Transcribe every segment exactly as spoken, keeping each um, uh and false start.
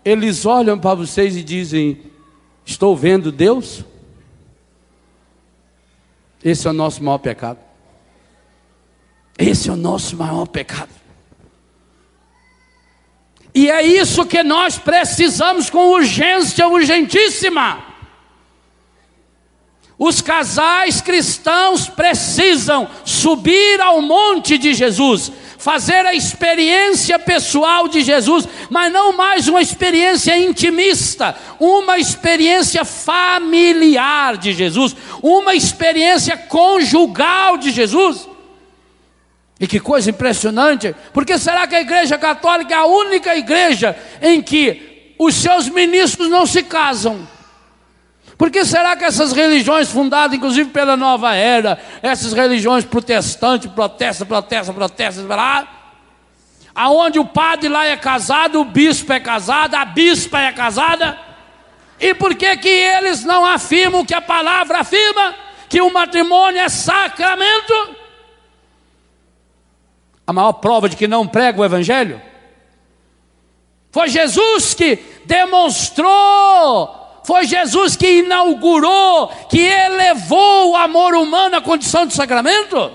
eles olham para vocês e dizem: estou vendo Deus? Esse é o nosso maior pecado. Esse é o nosso maior pecado. E é isso que nós precisamos com urgência, urgentíssima. Os casais cristãos precisam subir ao monte de Jesus, fazer a experiência pessoal de Jesus, mas não mais uma experiência intimista, uma experiência familiar de Jesus, uma experiência conjugal de Jesus. E que coisa impressionante, porque será que a Igreja Católica é a única igreja em que os seus ministros não se casam? Por que será que essas religiões fundadas, inclusive pela Nova Era, essas religiões protestantes, protestam, protestam, protestam, lá, aonde o padre lá é casado, o bispo é casado, a bispa é casada, e por que que eles não afirmam o que a palavra afirma, que o matrimônio é sacramento? A maior prova de que não prega o Evangelho foi Jesus que demonstrou, foi Jesus que inaugurou, que elevou o amor humano à condição de sacramento.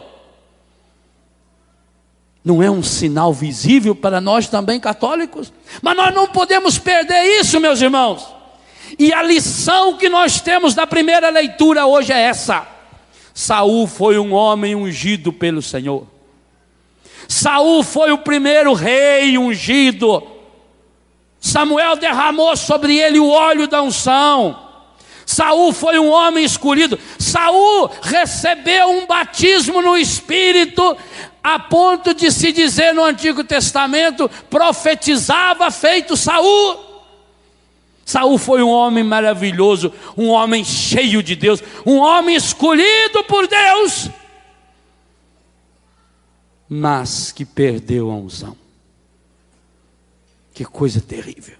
Não é um sinal visível para nós também católicos? Mas nós não podemos perder isso, meus irmãos. E a lição que nós temos da primeira leitura hoje é essa: Saul foi um homem ungido pelo Senhor. Saul foi o primeiro rei ungido. Samuel derramou sobre ele o óleo da unção. Saul foi um homem escolhido. Saul recebeu um batismo no Espírito, a ponto de se dizer no Antigo Testamento, profetizava feito Saul. Saul foi um homem maravilhoso, um homem cheio de Deus, um homem escolhido por Deus, mas que perdeu a unção. Que coisa terrível.